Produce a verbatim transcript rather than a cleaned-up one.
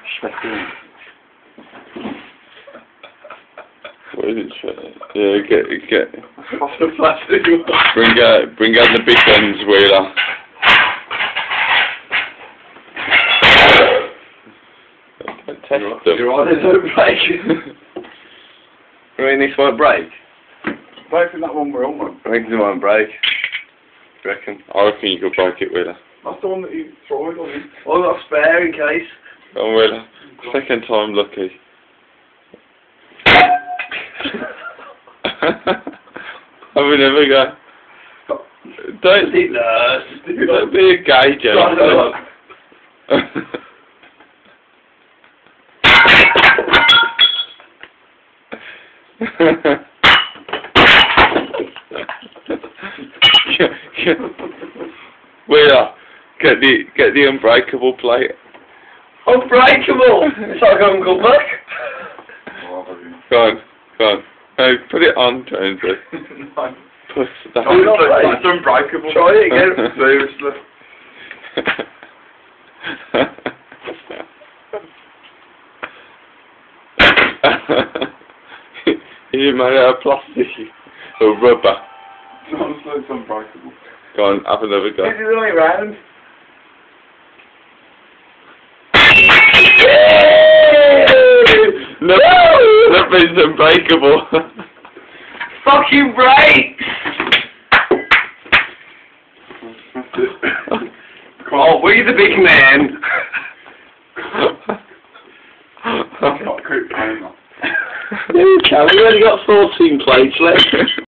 Schmecking. What is it? Yeah, get, get. What's the plastic? Bring out, bring out the big guns, Wheeler. Test them. Your eyes don't break. I mean, this won't break. I think that one will, man. I think it won't break. Do you reckon? I reckon you could break it, Wheeler. That's the one that you tried on him. I've got a spare in case. Go on, Wheeler. Second time lucky. Have we never go? Don't, Ridiculous. don't be a gay gentleman. Wheeler, get the get the Unbreakable plate. Unbreakable! It's like Uncle Buck. Go on, go on. No, put it on, Jonesy. No. Push that. Oh, not break. It's Unbreakable. Try it again. Seriously. Is it made out of plastic or rubber? Honestly, it's Unbreakable. Go on, have another go. This is the way round. No, that means Unbreakable. Fucking breaks! Oh, we the big man. That's not quick, man. Yeah, we can. We've only got fourteen plates left.